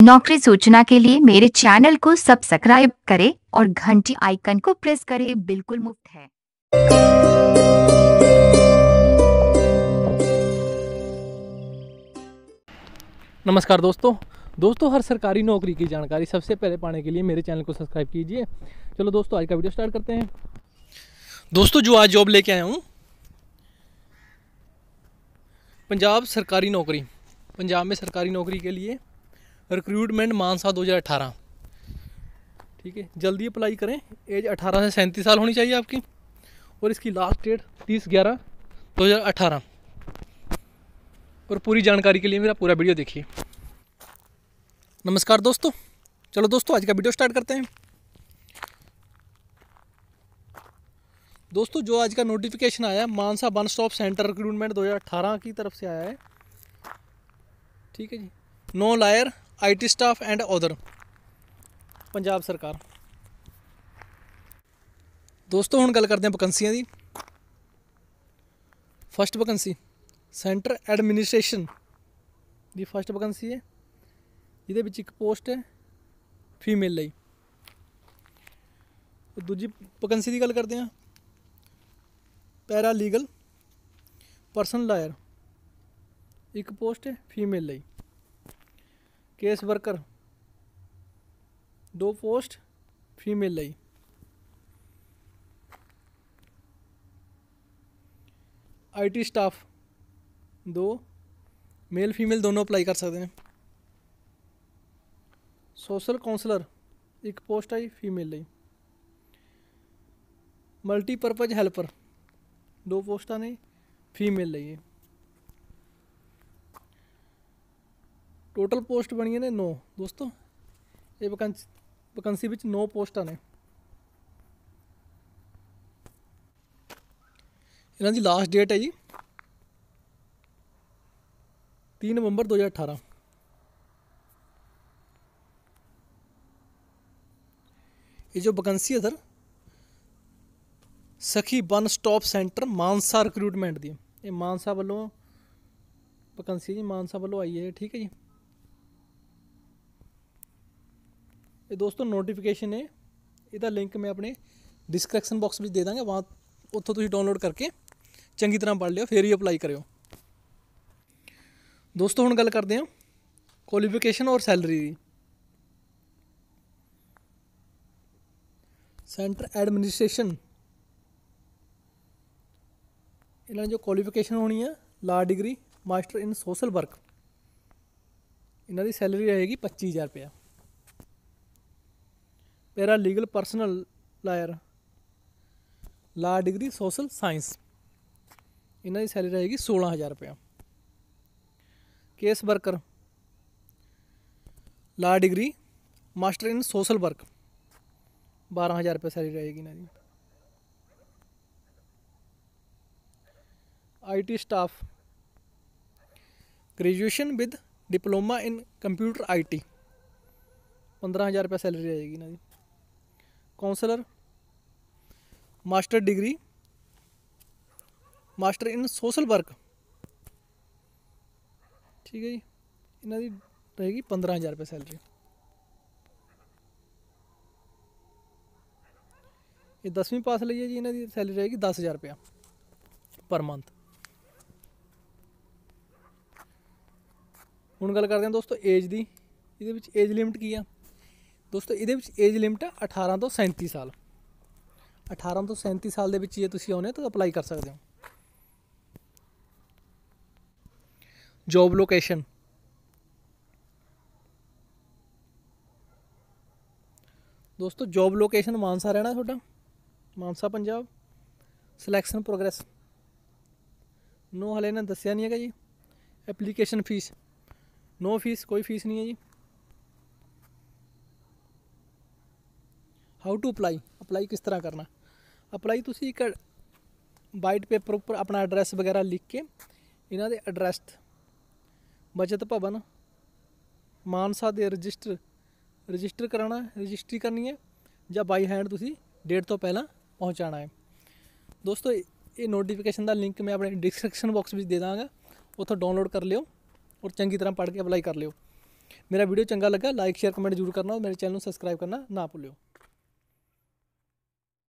नौकरी सूचना के लिए मेरे चैनल को सब्सक्राइब करें और घंटी आइकन को प्रेस करें। बिल्कुल मुफ्त है। नमस्कार दोस्तों हर सरकारी नौकरी की जानकारी सबसे पहले पाने के लिए मेरे चैनल को सब्सक्राइब कीजिए। चलो दोस्तों, आज का वीडियो स्टार्ट करते हैं। दोस्तों, जो आज जॉब लेके आया हूँ, पंजाब में सरकारी नौकरी के लिए रिक्रूटमेंट मानसा 2018। ठीक है, जल्दी अप्लाई करें। एज 18 से 37 साल होनी चाहिए आपकी, और इसकी लास्ट डेट 30/11/2018। और पूरी जानकारी के लिए मेरा पूरा वीडियो देखिए। नमस्कार दोस्तों, चलो दोस्तों, आज का वीडियो स्टार्ट करते हैं। दोस्तों, जो आज का नोटिफिकेशन आया है, Mansa one stop centre recruitment 2018 की तरफ से आया है। ठीक है जी। No lawyer IT staff and other, Punjab सरकार। दोस्तों, हम गल करते हैं वैकेंसियां दी। फर्स्ट वैकेंसी सेंटर एडमिनिस्ट्रेशन दी फर्स्ट वैकेंसी है। ਇਹਦੇ ਵਿੱਚ ਇੱਕ पोस्ट है फीमेल ਲਈ। दूजी वैकेंसी की गल करते हैं, पैरा लीगल पर्सन लायर, एक पोस्ट है फीमेल ਲਈ। केस वर्कर 2 पोस्ट फीमेल ਲਈ। IT स्टाफ 2, मेल फीमेल दोनों अप्लाई कर सकते हैं। सोशल काउंसलर एक पोस्ट आई फीमेल ਲਈ। मल्टीपर्पज हैल्पर 2 पोस्टां ने फीमेल ਲਈ। टोटल पोस्ट बनी ने 9। दोस्तों, ये वैकेंसी विच 9 पोस्टां ने। इन्हां दी लास्ट डेट है जी 3 नवंबर 2018। ये जो वैकेंसी है sir, Sakhi one stop centre Mansa recruitment दी, ये मानसा वालों वैकेंसी जी मानसा वालों आई है। ठीक है जी। ये दोस्तों नोटिफिकेशन है, इसका लिंक मैं अपने डिस्क्रिप्शन बॉक्स में दे देंगे, वहाँ उत्थों तुसीं डाउनलोड करके चंगी तरह पढ़ लियो, फिर ही अप्लाई करियो। दोस्तों, हुण गल करते हैं क्वालिफिकेशन और सैलरी दी। सेंटर एडमिनिस्ट्रेशन, इन्होंने जो क्वालिफिकेशन होनी है, law degree master in social work. इन्हों की सैलरी रहेगी 25,000 रुपया। Paralegal personal lawyer, law degree social science, इन्हों की सैलरी रहेगी 16,000 रुपया। Case worker law degree master in social work, 12,000 रुपये सैलरी रहेगी ना जी। IT staff graduation with diploma in computer IT, 15,000 रुपये सैलरी रहेगी ना जी। Counsellor master degree master in social work, ठीक है जी, इन्हों की रहेगी 15,000 रुपये सैलरी। ये 10वीं पास ਲਈ है जी, इन्हों की सैलरी रहेगी 10,000 रुपया पर मंथ। हुण गल करते हैं दोस्तों एज दी। इहदे विच एज लिमिट की है दोस्तों, इहदे विच एज लिमिट है 18 तो 37 साल। 18 तो 37 साल दे विच जे तुसीं आउणे तो अप्लाई कर सकते हो। जॉब लोकेशन दोस्तों, जॉब लोकेशन मानसा रहना थोड़ा, Mansa Punjab. Selection progress no, हले इन्हें दस्सिया नहीं है जी। एप्लीकेशन फीस नो फीस, कोई फीस नहीं है जी। हाउ टू अप्लाई किस तरह करना। अप्लाई तुसी एक वाइट पेपर उपर अपना एड्रैस वगैरह लिख के, इन्हों के एड्रैस बचत भवन मानसा के रजिस्टर कराना, रजिस्ट्री करनी है, या बाई हैंड तुसी डेट तो पहला पहुँचाना है। दोस्तों, ये नोटिफिकेशन का लिंक मैं अपने डिस्क्रिप्शन बॉक्स में दे दाँगा, उतो डाउनलोड कर लियो और चंगी तरह पढ़ के अप्लाई कर लियो। मेरा वीडियो चंगा लगा लाइक शेयर कमेंट जरूर करना और मेरे चैनल को सब्सक्राइब करना ना भूलियो।